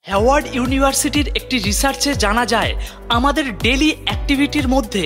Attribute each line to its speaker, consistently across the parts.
Speaker 1: Harvard ইউনিভার্সিটির একটি রিসার্চে জানা যায় আমাদের ডেইলি অ্যাক্টিভিটির মধ্যে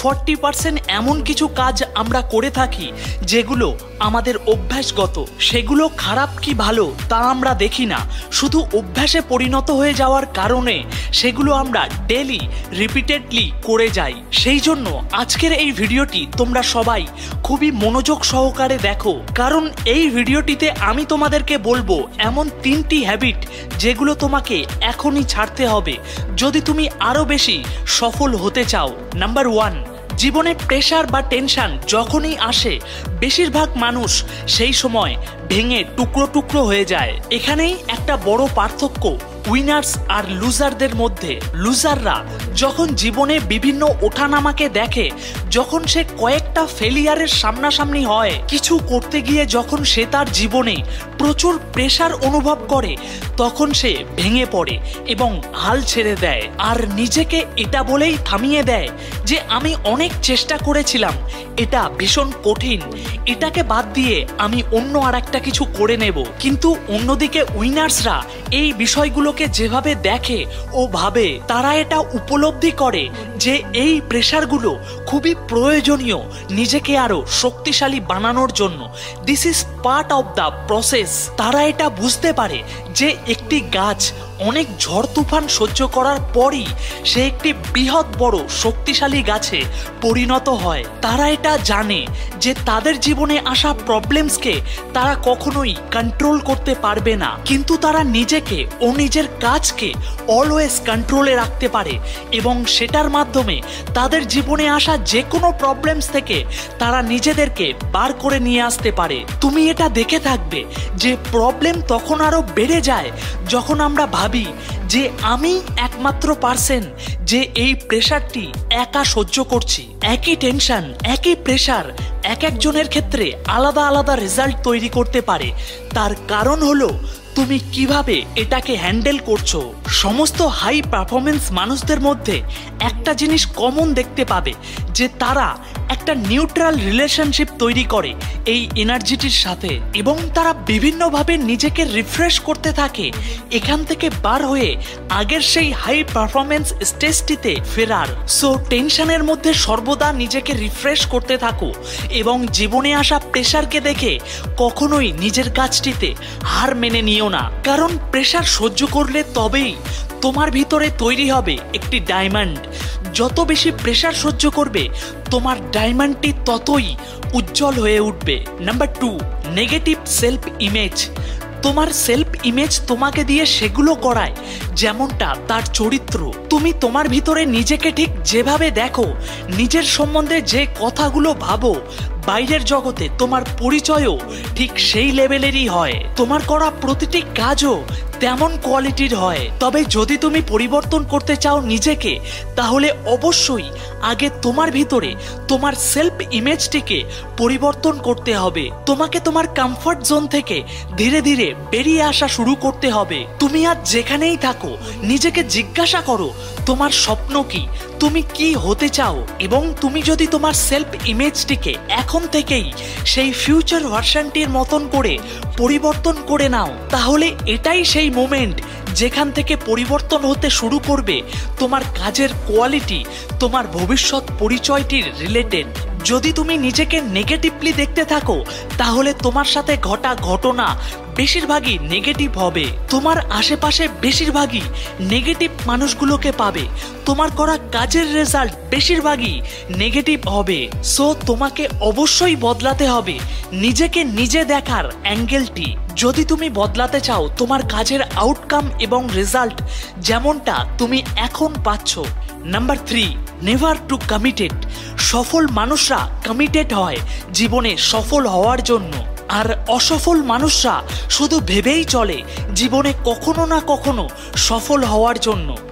Speaker 1: 40% এমন কিছু কাজ আমরা করে থাকি যেগুলো আমাদের অভ্যাসগত। সেগুলো খারাপ কি ভালো তা আমরা দেখি না, শুধু অভ্যাসে পরিণত হয়ে যাওয়ার কারণে সেগুলো আমরা ডেইলি রিপিটেডলি করে যাই। সেই জন্য আজকের এই ভিডিওটি তোমরা সবাই খুবই মনোযোগ সহকারে দেখো, কারণ এই ভিডিওটিতে আমি তোমাদেরকে বলবো এমন 3টি হ্যাবিট যেগুলো তোমাকে এখনই ছাড়তে হবে যদি তুমি আরো বেশি সফল হতে চাও। নাম্বার 1, জীবনে প্রেসার বা টেনশন যখনই আসে বেশিরভাগ মানুষ সেই সময় ভেঙে টুকরো টুকরো হয়ে যায়। এখানেই একটা বড় পার্থক্য উইনার্স আর লুজারদের মধ্যে। লুজাররা যখন জীবনে বিভিন্ন ওঠানামাকে দেখে, যখন সে কয়েকটা ফেলিয়ারের সামনাসামনি হয়, কিছু করতে গিয়ে যখন সে তার জীবনে প্রচুর প্রেসার অনুভব করে, তখন সে ভেঙে পড়ে এবং হাল ছেড়ে দেয় আর নিজেকে এটা বলেই থামিয়ে দেয় যে আমি অনেক চেষ্টা করেছিলাম, এটা ভীষণ কঠিন, এটাকে বাদ দিয়ে আমি অন্য আর একটা কিছু করে নেব। কিন্তু অন্যদিকে উইনার্সরা এই বিষয়গুলোকে যেভাবে দেখে ও ভাবে, তারা এটা উপলব্ধি করে যে এই প্রেসারগুলো খুবই প্রয়োজনীয় নিজেকে আরো শক্তিশালী বানানোর জন্য। This is part of the process. তারা এটা বুঝতে পারে যে একটি গাছ অনেক ঝড় তুফান সহ্য করার পরই সে একটি বৃহৎ বড় শক্তিশালী গাছে পরিণত হয়। তারা এটা জানে যে তাদের জীবনে আসা প্রবলেমসকে তারা কখনোই কন্ট্রোল করতে পারবে না, কিন্তু তারা নিজেকে ও নিজের কাজকে অলওয়েজ কন্ট্রোলে রাখতে পারে এবং সেটার মাধ্যমে তাদের জীবনে আসা যে কোনো প্রবলেমস থেকে তারা নিজেদেরকে বার করে নিয়ে আসতে পারে। তুমি এটা দেখে থাকবে যে প্রবলেম তখন আরো বেড়ে যায় যখন আমরা ভাবি যে আমি একমাত্র পারসন যে এই প্রেসারটি একা সহ্য করছি। একই টেনশন, একই প্রেসার এক একজনের ক্ষেত্রে আলাদা আলাদা রেজাল্ট তৈরি করতে পারে। তার কারণ হলো তুমি কিভাবে এটাকে হ্যান্ডেল করছো। সমস্ত হাই পারফরমেন্স মানুষদের মধ্যে একটা জিনিস কমন দেখতে পাবে যে তারা একটা নিউট্রাল রিলেশনশিপ তৈরি করে এই এনার্জিটির সাথে এবং তারা বিভিন্নভাবে নিজেকে রিফ্রেশ করতে থাকে এখান থেকে বার হয়ে আগের সেই হাই পারফরমেন্স স্টেজটিতে ফেরার। সো টেনশনের মধ্যে সর্বদা নিজেকে রিফ্রেশ করতে থাকো এবং জীবনে আসা প্রেসারকে দেখে কখনোই নিজের কাজটিতে হার মেনে নিও না, কারণ প্রেসার সহ্য করলে তবেই তোমার ভিতরে তৈরি হবে একটি ডায়মন্ড। যত বেশি প্রেসার সহ্য করবে তোমার ডায়মন্ডটি ততই উজ্জ্বল হয়ে উঠবে। Number 2, negative self image. তোমার সেলফ ইমেজ তোমাকে দিয়ে সেগুলো করায় যেমনটা তার চরিত্র। তুমি তোমার ভিতরে নিজেকে ঠিক যেভাবে দেখো, নিজের সম্বন্ধে যে কথাগুলো ভাবো, বাইরের জগতে তোমার পরিচয়ও ঠিক সেই লেভেলেরই হয়। তোমার করা প্রতিটি কাজও তেমন কোয়ালিটির হয়। তবে যদি তুমি পরিবর্তন করতে চাও নিজেকে, তাহলে অবশ্যই আগে তোমার ভিতরে তোমার সেলফ ইমেজটিকে পরিবর্তন করতে হবে। তোমাকে তোমার কমফর্ট জোন থেকে ধীরে ধীরে বেরিয়ে আসা শুরু করতে হবে। তুমি আজ যেখানেই থাকো নিজেকে জিজ্ঞাসা করো তোমার স্বপ্ন কি, তুমি কি হতে চাও, এবং তুমি যদি তোমার সেলফ ইমেজটিকে এখন থেকেই সেই ফিউচার ভার্সনটির মতন করে পরিবর্তন করে নাও, তাহলে এটাই সেই মোমেন্ট যেখান থেকে পরিবর্তন হতে শুরু করবে তোমার কাজের কোয়ালিটি তোমার ভবিষ্যৎ পরিচয়টির রিলেটেড। যদি তুমি নিজেকে নেগেটিভলি দেখতে থাকো তাহলে তোমার সাথে ঘটা ঘটনা বেশিরভাগই নেগেটিভ হবে। তোমার আশেপাশে বেশিরভাগই নেগেটিভ মানুষগুলোকে পাবে। তোমার করা কাজের রেজাল্ট বেশিরভাগই নেগেটিভ হবে। সো তোমাকে অবশ্যই বদলাতে হবে নিজেকে নিজে দেখার অ্যাঙ্গেলটি। যদি তুমি বদলাতে চাও তোমার কাজের আউটকাম এবং রেজাল্ট যেমনটা তুমি এখন পাচ্ছ। Number 3, never too committed. সফল মানুষরা কমিটেড হয় জীবনে সফল হওয়ার জন্য, আর অসফল মানুষরা শুধু ভেবেই চলে জীবনে কখনো না কখনো সফল হওয়ার জন্য।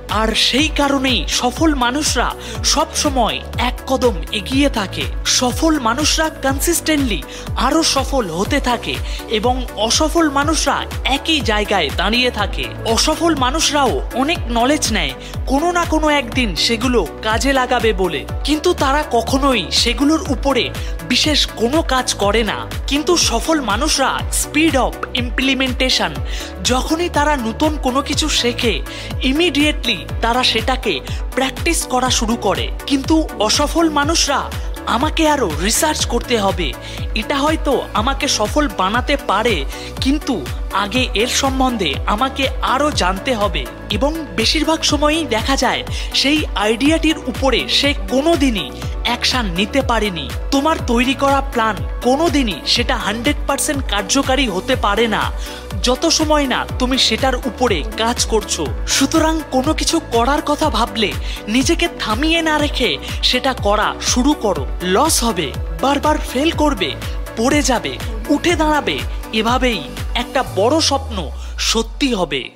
Speaker 1: আর সেই কারণেই সফল মানুষরা সব সময় এক কদম এগিয়ে থাকে। সফল মানুষরা কনসিস্টেন্টলি আরো সফল হতে থাকে এবং অসফল মানুষরা একই জায়গায় দাঁড়িয়ে থাকে। অসফল মানুষরাও অনেক নলেজ নেয় কোনো না কোনো একদিন সেগুলো কাজে লাগাবে বলে, কিন্তু তারা কখনোই সেগুলোর উপরে বিশেষ কোনো কাজ করে না। কিন্তু সফল মানুষরা স্পিড অফ ইমপ্লিমেন্টেশন, যখনই তারা নতুন কোনো কিছু শেখে ইমিডিয়েটলি তারা সেটাকে প্র্যাকটিস করা শুরু করে। কিন্তু অসফল মানুষরা আমাকে আরো রিসার্চ করতে হবে, এটা হয়তো আমাকে সফল বানাতে পারে, কিন্তু আগে এর সম্বন্ধে আমাকে আরো জানতে হবে। এবং বেশিরভাগ সময়ই দেখা যায় সেই আইডিয়াটির উপরে সে কোনোদিনই অ্যাকশন নিতে পারেনি। তোমার তৈরি করা প্ল্যান কোনোদিনই সেটা 100% কার্যকারী হতে পারে না যত সময় না তুমি সেটার উপরে কাজ করছো। সুতরাং কোনো কিছু করার কথা ভাবলে নিজেকে থামিয়ে না রেখে সেটা করা শুরু করো। লস হবে, বারবার ফেল করবে, পড়ে যাবে, উঠে দাঁড়াবে, এভাবেই একটা বড় স্বপ্ন সত্যি হবে।